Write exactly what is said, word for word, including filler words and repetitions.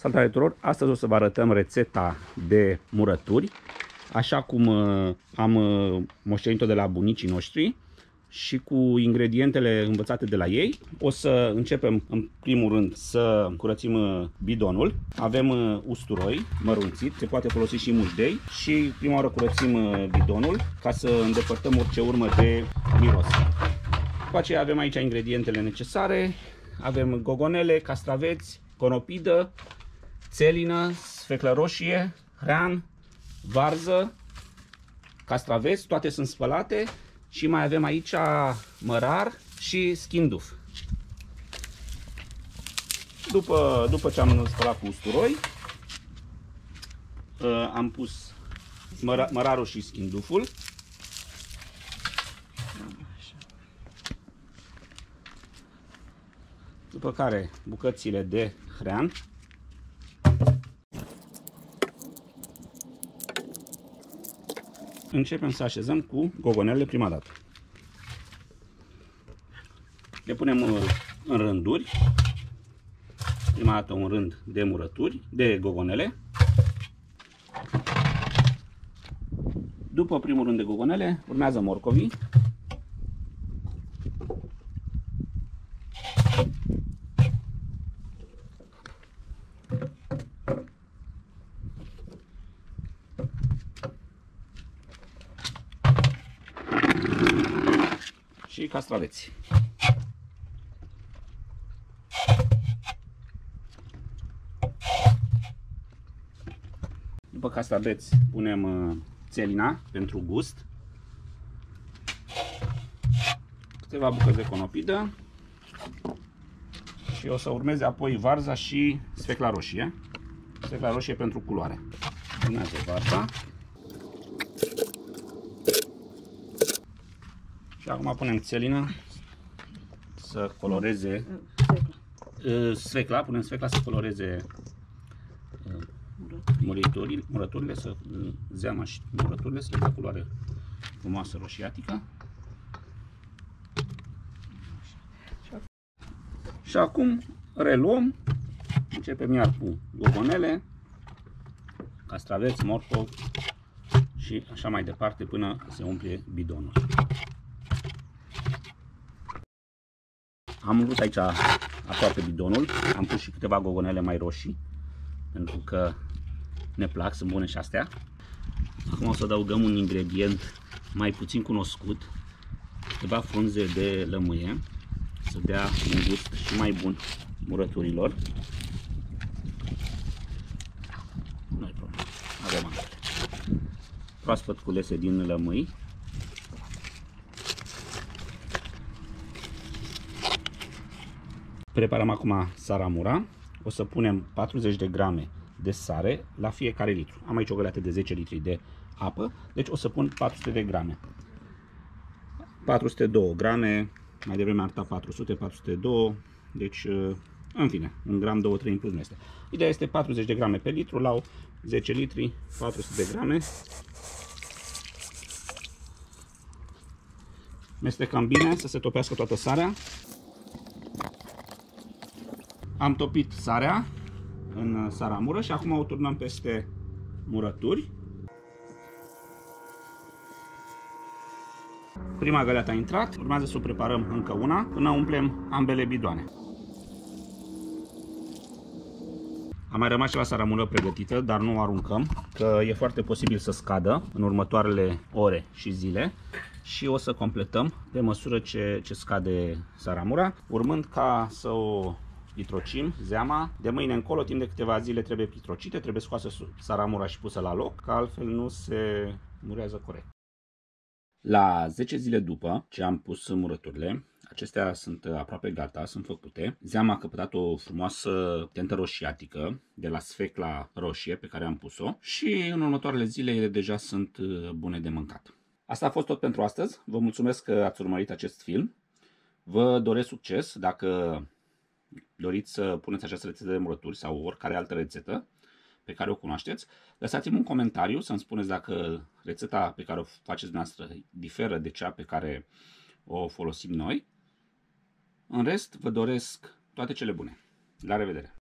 Salutare tuturor! Astăzi o să vă arătăm rețeta de murături, așa cum am moștenit-o de la bunicii noștri și cu ingredientele învățate de la ei. O să începem în primul rând să curățim bidonul. Avem usturoi mărunțit, se poate folosi și mușdei, și prima oară curățim bidonul ca să îndepărtăm orice urmă de miros. După aceea avem aici ingredientele necesare. Avem gogonele, castraveți, conopidă, țelină, sfeclă roșie, hrean, varză, castraveți, toate sunt spălate, și mai avem aici mărar și schinduf. După, după ce am spălat cu usturoi, am pus măra, mărarul și schinduful. După care bucățile de hrean. Începem să așezăm cu gogonele prima dată. Le punem în rânduri. Prima dată un rând de murături, de gogonele. După primul rând de gogonele urmează morcovii. Și castraveți. După castraveți punem țelina pentru gust, câteva bucăți de conopidă și o să urmeze apoi varza și sfecla roșie. Sfecla roșie pentru culoare. Urmează varza. Și acum punem țelina să coloreze sfecla, punem sfecla să coloreze murăturile, murăturile, să zeama și murăturile să le dea culoare frumoasă roșiatică. Și acum reluăm, începem iar cu gogonele, castraveți, morcov și așa mai departe până se umple bidonul. Am umplut aici aproape bidonul, am pus și câteva gogonele mai roșii, pentru că ne plac, sunt bune și astea. Acum o să adăugăm un ingredient mai puțin cunoscut, câteva frunze de lămâie, să dea un gust și mai bun murăturilor. Nu-i problemă, avem altele. Proaspăt culese din lămâi. Preparăm acum saramura. O să punem patruzeci de grame de sare la fiecare litru. Am aici o găleată de zece litri de apă, deci o să pun patru sute de grame. patru sute doi grame, mai devreme am arătat patru sute, patru sute doi, deci în fine, un gram, doi, trei în plus nu este. Ideea este patruzeci de grame pe litru, la zece litri, patru sute de grame. Mestecăm bine să se topească toată sarea. Am topit sarea în saramură și acum o turnăm peste murături. Prima găleată a intrat, urmează să o preparăm încă una până umplem ambele bidoane. Am mai rămas ceva saramură pregătită, dar nu o aruncăm, că e foarte posibil să scadă în următoarele ore și zile. Și o să completăm pe măsură ce, ce scade saramura, urmând ca să o pitrocim, zeama. De mâine încolo, timp de câteva zile, trebuie pitrocite, trebuie scoasă saramura și pusă la loc, că altfel nu se murează corect. La zece zile după ce am pus murăturile, acestea sunt aproape gata, sunt făcute. Zeama a căpătat o frumoasă tentă roșiatică de la sfecla roșie pe care am pus-o și în următoarele zile ele deja sunt bune de mâncat. Asta a fost tot pentru astăzi. Vă mulțumesc că ați urmărit acest film. Vă doresc succes dacă doriți să puneți această rețetă de murături sau oricare altă rețetă pe care o cunoașteți. Lăsați-mi un comentariu să-mi spuneți dacă rețeta pe care o faceți dumneavoastră diferă de cea pe care o folosim noi. În rest, vă doresc toate cele bune. La revedere!